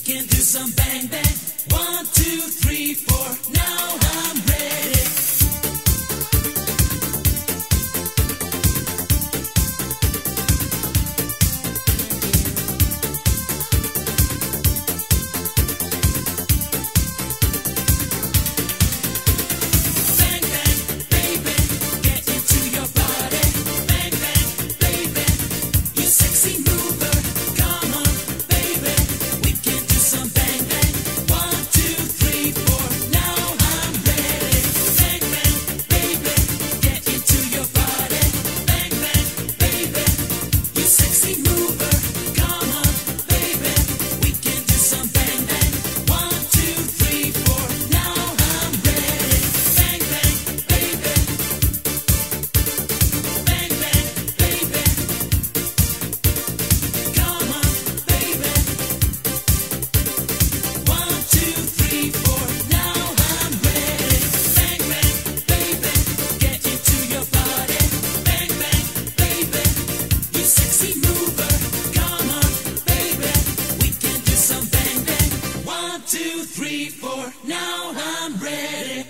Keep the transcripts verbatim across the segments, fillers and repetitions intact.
can do some bang bang. One, two, three, four. Now I'm ready. Bang bang, baby, get into your body. Bang bang, baby, you sexy mover. Come on, baby, we can do some bang bang. One, two, three, four. Now I'm ready. Bang bang, baby, get into your body. Bang bang, baby, you sexy mover. Come on, baby, we can do some bang bang. One, two, three, four. Now I'm ready. Bang bang, baby. Bang bang, baby. Come on, baby. One, two, three, four. Now I'm ready. Bang bang, baby, get into your body. Bang bang, baby, you sexy mover. Come on, baby, we can do some bang bang. One, two, three, four. Now I'm ready.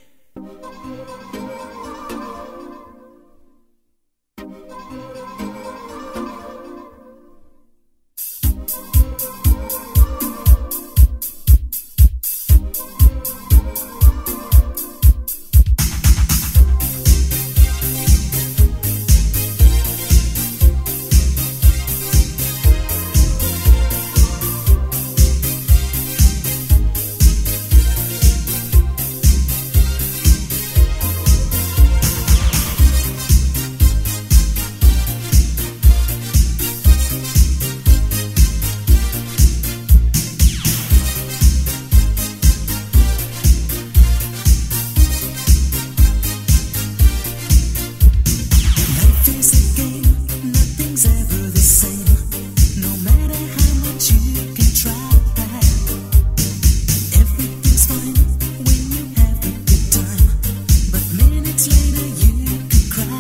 Nothing's a game, nothing's ever the same. No matter how much you can try, everything's fine when you have a good time. But minutes later you could cry.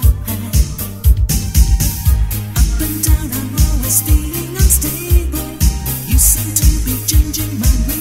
Up and down, I'm always feeling unstable. You seem to be changing my way.